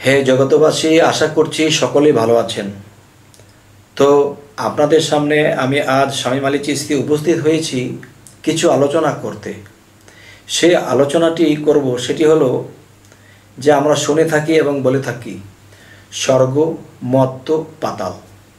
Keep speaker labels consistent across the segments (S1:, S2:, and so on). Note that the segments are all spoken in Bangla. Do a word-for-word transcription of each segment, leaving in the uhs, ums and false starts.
S1: হে জগতবাসী, আশা করছি সকলেই ভালো আছেন। তো আপনাদের সামনে আমি আজ শামীম আলী চিশতি উপস্থিত হয়েছি কিছু আলোচনা করতে। সে আলোচনাটি করব, সেটি হলো যে আমরা শুনে থাকি এবং বলে থাকি স্বর্গ, মর্ত্য, পাতাল।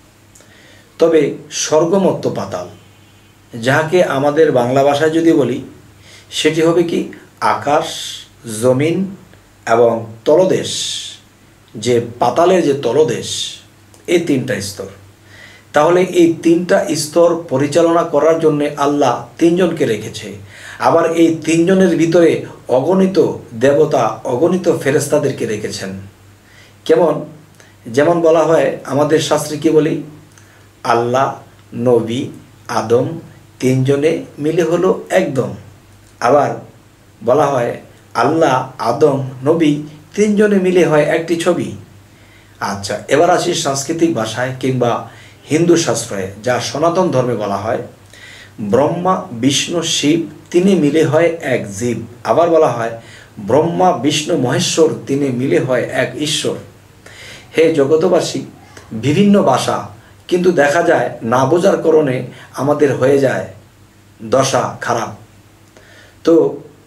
S1: তবে স্বর্গ, মর্ত্য, পাতাল যাহাকে আমাদের বাংলা ভাষায় যদি বলি, সেটি হবে কি আকাশ, জমিন এবং তলদেশ। যে পাতালের যে তলদেশ, এই তিনটা স্তর। তাহলে এই তিনটা স্তর পরিচালনা করার জন্য আল্লাহ তিনজনকে রেখেছে। আবার এই তিনজনের ভিতরে অগণিত দেবতা, অগণিত ফেরেশতাদেরকে রেখেছেন। কেমন? যেমন বলা হয় আমাদের শাস্ত্রে কি বলি, আল্লাহ, নবী, আদম তিনজনে মিলে হলো একদম। আবার বলা হয় আল্লাহ, আদম, নবী তিনজনে মিলে হয় একটি ছবি। আচ্ছা, এবার আসি সাংস্কৃতিক ভাষায় কিংবা হিন্দু শাস্ত্রে, যা সনাতন ধর্মে বলা হয় ব্রহ্মা, বিষ্ণু, শিব তিনে মিলে হয় এক জীব। আবার বলা হয় ব্রহ্মা, বিষ্ণু, মহেশ্বর তিনে মিলে হয় এক ঈশ্বর। হে জগতবাসী, বিভিন্ন ভাষা, কিন্তু দেখা যায় না বোঝার কারণে আমাদের হয়ে যায় দশা খারাপ। তো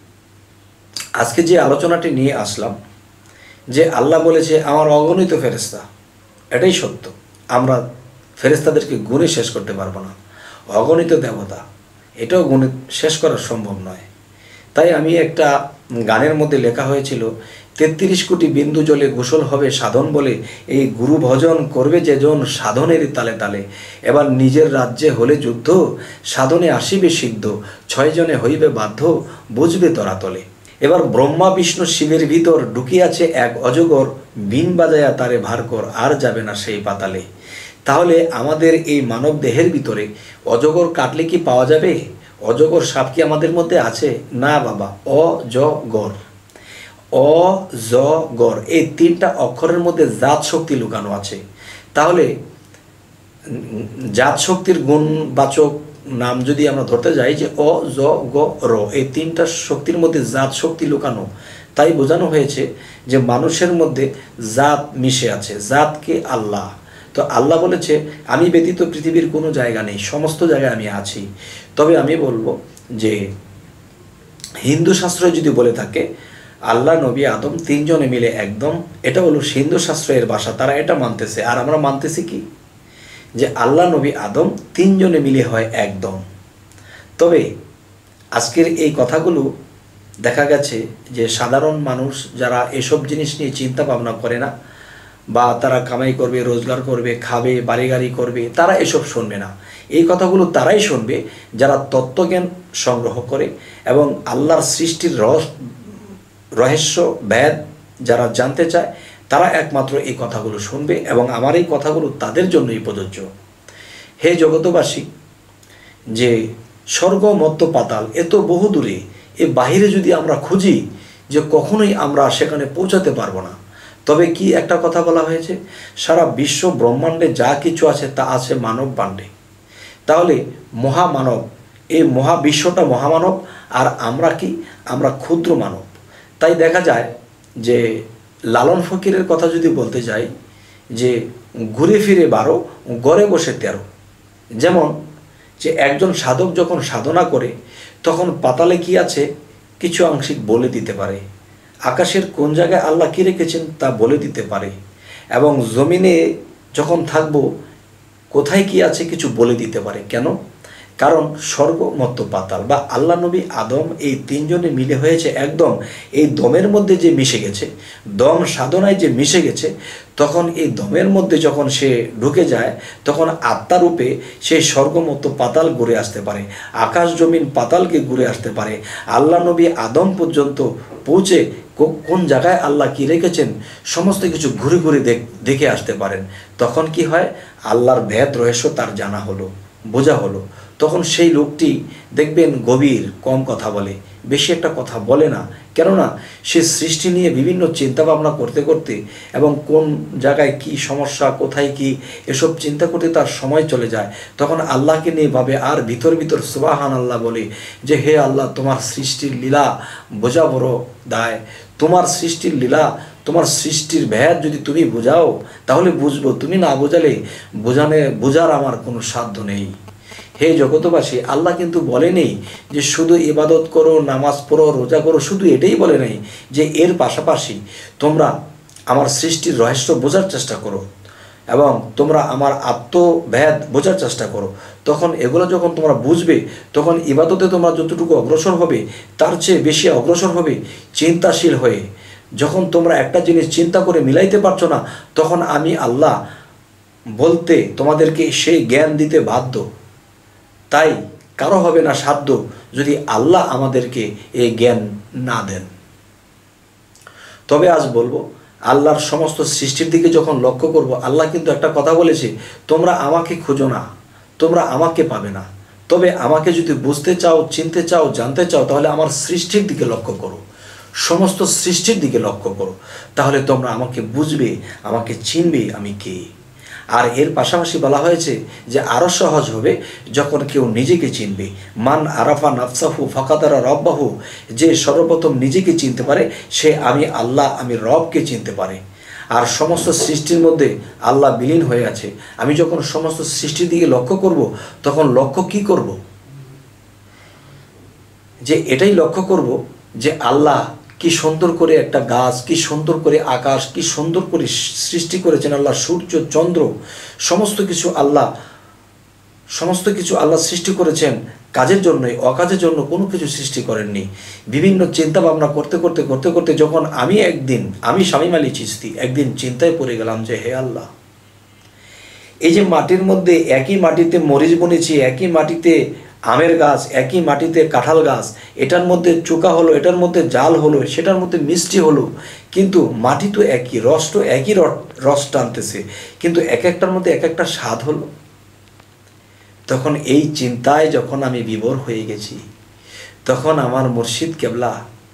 S1: আজকে যে আলোচনাটি নিয়ে আসলাম, যে আল্লাহ বলেছে আমার অগণিত ফেরেশতা, এটাই সত্য। আমরা ফেরেশতাদেরকে গুণে শেষ করতে পারবো না। অগণিত দেবতা, এটাও গুণে শেষ করা সম্ভব নয়। তাই আমি একটা গানের মধ্যে লেখা হয়েছিল, তেত্রিশ কোটি বিন্দু জলে গোসল হবে সাধন বলে, এই গুরু ভজন করবে যেজন সাধনের তালে তালে। এবার নিজের রাজ্যে হলে যুদ্ধ, সাধনে আসিবে সিদ্ধ, ছয়জনে হইবে বাধ্য, বুঝবে তরাতলে। এবার ব্রহ্মা, বিষ্ণু, শিবের ভিতর ঢুকিয়াছে এক অজগর, বিন বাজায়া তারে ভার কর, আর যাবে না সেই পাতালে। তাহলে আমাদের এই মানব দেহের ভিতরে অজগর কাটলে কি পাওয়া যাবে? অজগর সাপ কি আমাদের মধ্যে আছে? না বাবা। অজগর, অজগর, এই তিনটা অক্ষরের মধ্যে জাত শক্তি লুকানো আছে। তাহলে জাত শক্তির গুণবাচক নাম যদি আমরা ধরতে যাই যে অ, জ, গ, র, এই তিনটা শক্তির মধ্যে জাত শক্তি লুকানো। তাই বোঝানো হয়েছে যে মানুষের মধ্যে জাত মিশে আছে। জাতকে আল্লাহ। তো আল্লাহ বলেছে আমি ব্যতীত পৃথিবীর কোনো জায়গা নেই, সমস্ত জায়গায় আমি আছি। তবে আমি বলবো যে হিন্দু শাস্ত্রে যদি বলে থাকে আল্লাহ, নবী, আদম তিনজনে মিলে একদম, এটা হলো হিন্দু শাস্ত্রের ভাষা, তারা এটা মানতেছে। আর আমরা মানতেছি কি যে আল্লাহ, নবী, আদম তিনজনে মিলে হয় একদম। তবে আজকের এই কথাগুলো দেখা গেছে যে সাধারণ মানুষ যারা এসব জিনিস নিয়ে চিন্তা ভাবনা করে না, বা তারা কামাই করবে, রোজগার করবে, খাবে, বাড়ি গাড়ি করবে, তারা এসব শুনবে না। এই কথাগুলো তারাই শুনবে যারা তত্ত্বজ্ঞান সংগ্রহ করে এবং আল্লাহর সৃষ্টির রহস্য ভেদ যারা জানতে চায়, তারা একমাত্র এই কথাগুলো শুনবে এবং আমার এই কথাগুলো তাদের জন্যই প্রযোজ্য। হে জগতবাসী, যে স্বর্গ, মর্ত্য, পাতাল এত বহু দূরে, এ বাহিরে যদি আমরা খুঁজি যে কখনোই আমরা সেখানে পৌঁছাতে পারবো না। তবে কি একটা কথা বলা হয়েছে, সারা বিশ্ব ব্রহ্মাণ্ডে যা কিছু আছে তা আছে মানব বাণ্ডে। তাহলে মহামানব, এই মহাবিশ্বটা মহামানব, আর আমরা কি? আমরা ক্ষুদ্র মানব। তাই দেখা যায় যে লালন ফকিরের কথা যদি বলতে যাই, যে ঘুরে ফিরে বারো, গড়ে বসে তেরো। যেমন যে একজন সাধক যখন সাধনা করে, তখন পাতালে কি আছে কিছু আংশিক বলে দিতে পারে, আকাশের কোন জায়গায় আল্লাহ কী রেখেছেন তা বলে দিতে পারে, এবং জমিনে যখন থাকবো কোথায় কি আছে কিছু বলে দিতে পারে। কেন? কারণ স্বর্গ, মর্ত্য, পাতাল বা আল্লাহ, নবী, আদম এই তিনজনে মিলে হয়েছে একদম। এই দমের মধ্যে যে মিশে গেছে, দম সাধনায় যে মিশে গেছে, তখন এই দমের মধ্যে যখন সে ঢুকে যায়, তখন আত্মারূপে সেই স্বর্গ, মর্ত্য, পাতাল ঘুরে আসতে পারে, আকাশ, জমিন, পাতালকে ঘুরে আসতে পারে, আল্লাহ, নবী, আদম পর্যন্ত পৌঁছে কোন জায়গায় আল্লাহ কি রেখেছেন সমস্ত কিছু ঘুরে ঘুরে দেখে আসতে পারেন। তখন কি হয়? আল্লাহর ভেদ রহস্য তার জানা হলো, বোঝা হলো। তখন সেই লোকটি দেখবেন গভীর, কম কথা বলে, বেশি একটা কথা বলে না। কেননা সে সৃষ্টি নিয়ে বিভিন্ন চিন্তা ভাবনা করতে করতে এবং কোন জায়গায় কি সমস্যা, কোথায় কি, এসব চিন্তা করতে তার সময় চলে যায়। তখন আল্লাহকে নিয়ে ভাবে আর ভিতর ভিতর সুবহান আল্লাহ বলে যে হে আল্লাহ, তোমার সৃষ্টির লীলা বোঝা বড় দায়, তোমার সৃষ্টির লীলা তোমার সৃষ্টির ভেদ যদি তুমি বোঝাও তাহলে বুঝবো, তুমি না বোঝালে বোঝানে বোঝার আমার কোনো সাধ্য নেই। হে জগতবাসী, আল্লাহ কিন্তু বলেনি যে শুধু ইবাদত করো, নামাজ পড়ো, রোজা করো, শুধু এটাই বলে নাই, যে এর পাশাপাশি তোমরা আমার সৃষ্টির রহস্য বোঝার চেষ্টা করো এবং তোমরা আমার আত্মভেদ বোঝার চেষ্টা করো। তখন এগুলো যখন তোমরা বুঝবে, তখন ইবাদতে তোমরা যতটুকু অগ্রসর হবে তার চেয়ে বেশি অগ্রসর হবে চিন্তাশীল হয়ে। যখন তোমরা একটা জিনিস চিন্তা করে মিলাইতে পারছো না, তখন আমি আল্লাহ বলতে তোমাদেরকে সেই জ্ঞান দিতে বাধ্য। তাই কারো হবে না সাধ্য যদি আল্লাহ আমাদেরকে এই জ্ঞান না দেন। তবে আজ বলবো, আল্লাহর সমস্ত সৃষ্টির দিকে যখন লক্ষ্য করব, আল্লাহ কিন্তু একটা কথা বলেছে, তোমরা আমাকে খুঁজো না, তোমরা আমাকে পাবে না। তবে আমাকে যদি বুঝতে চাও, চিনতে চাও, জানতে চাও, তাহলে আমার সৃষ্টির দিকে লক্ষ্য করো, সমস্ত সৃষ্টির দিকে লক্ষ্য করো, তাহলে তোমরা আমাকে বুঝবে, আমাকে চিনবে আমি কে। আর এর পাশাপাশি বলা হয়েছে যে আরও সহজ হবে যখন কেউ নিজেকে চিনবে। মান আরাফা নাফসাহু ফাকাদারা রব্বাহু, যে সর্বপ্রথম নিজেকে চিনতে পারে সে আমি আল্লাহ, আমি রবকে চিনতে পারে। আর সমস্ত সৃষ্টির মধ্যে আল্লাহ বিলীন হয়ে আছে। আমি যখন সমস্ত সৃষ্টির দিকে লক্ষ্য করব, তখন লক্ষ্য কি করব? যে এটাই লক্ষ্য করব যে আল্লাহ কি সুন্দর করে একটা গাছ, কি সুন্দর করে আকাশ, কি সুন্দর করে সৃষ্টি করেছেন আল্লাহ, সূর্য, চন্দ্র, সমস্ত কিছু আল্লাহ সমস্ত কিছু আল্লাহ সৃষ্টি করেছেন কাজের জন্যই, অকাজের জন্য কোনো কিছু সৃষ্টি করেননি। বিভিন্ন চিন্তা ভাবনা করতে করতে করতে করতে যখন আমি একদিন, আমি শামীম আলী চিশতি একদিন চিন্তায় পড়ে গেলাম যে হে আল্লাহ, এই যে মাটির মধ্যে একই মাটিতে মরিচ বুনেছি, একই মাটিতে আমের গাছ, একই মাটিতে কাঁঠাল গাছ, এটার মধ্যে চোকা হলো, এটার মধ্যে জাল হলো, সেটার মধ্যে মিষ্টি হলো, কিন্তু মাটি তো একই, রস তো একই রস টানতেছে, কিন্তু এক একটার মধ্যে এক একটা স্বাদ হলো। তখন এই চিন্তায় যখন আমি বিভোর হয়ে গেছি, তখন আমার মুর্শিদ কেবলা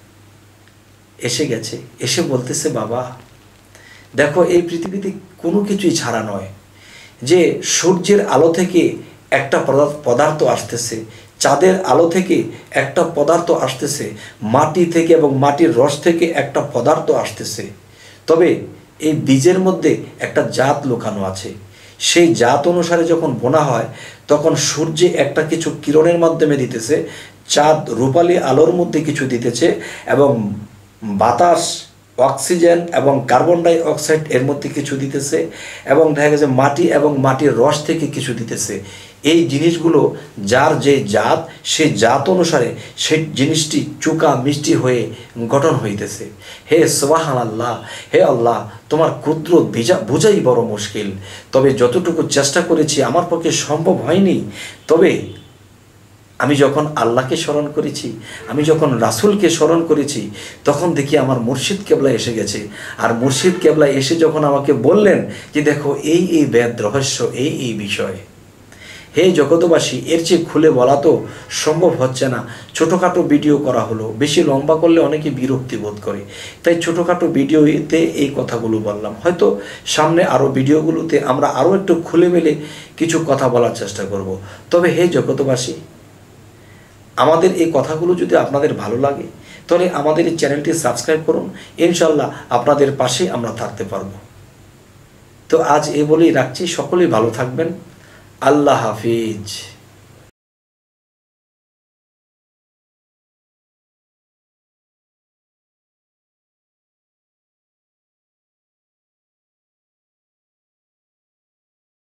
S1: এসে গেছে, এসে বলতেছে, বাবা দেখো, এই পৃথিবীতে কোনো কিছুই ছাড়া নয়, যে সূর্যের আলো থেকে একটা পদার্থ আসতেছে, চাঁদের আলো থেকে একটা পদার্থ আসতেছে, মাটি থেকে এবং মাটির রস থেকে একটা পদার্থ আসতেছে। তবে এই বীজের মধ্যে একটা জাত লুকানো আছে। সেই জাত অনুসারে যখন বোনা হয়, তখন সূর্যে একটা কিছু কিরণের মাধ্যমে দিতেছে, চাঁদ রূপালী আলোর মধ্যে কিছু দিতেছে, এবং বাতাস অক্সিজেন এবং কার্বন ডাই অক্সাইড এর মধ্যে কিছু দিতেছে, এবং দেখা গেছে মাটি এবং মাটির রস থেকে কিছু দিতেছে। এই জিনিসগুলো যার যে জাত, সেই জাত অনুসারে সেই জিনিসটি চোকা মিষ্টি হয়ে গঠন হইতেছে। হে সুবহানাল্লাহ, হে আল্লাহ, তোমার ক্ষুদ্র ভিজা বোঝাই বড় মুশকিল। তবে যতটুকু চেষ্টা করেছি আমার পক্ষে সম্ভব হয়নি। তবে আমি যখন আল্লাহকে স্মরণ করেছি, আমি যখন রাসূলকে স্মরণ করেছি, তখন দেখি আমার মুর্শিদ কেবলা এসে গেছে। আর মুর্শিদ কেবলা এসে যখন আমাকে বললেন যে দেখো, এই এই বেদ রহস্য, এই এই বিষয়। হে জগতবাসী, এর চেয়ে খুলে বলা তো সম্ভব হচ্ছে না। ছোটোখাটো ভিডিও করা হলো, বেশি লম্বা করলে অনেকে বিরক্তি বোধ করে, তাই ছোটোখাটো ভিডিওতে এই কথাগুলো বললাম। হয়তো সামনে আরও ভিডিওগুলোতে আমরা আরও একটু খুলে মেলে কিছু কথা বলার চেষ্টা করব। তবে হে জগতবাসী, আমাদের এই কথাগুলো যদি আপনাদের ভালো লাগে, তাহলে আমাদের এই চ্যানেলটি সাবস্ক্রাইব করুন। ইনশাল্লাহ আপনাদের পাশে আমরা থাকতে পারবো। তো আজ এ বলেই রাখছি, সকলেই ভালো থাকবেন। আল্লাহ হাফিজ।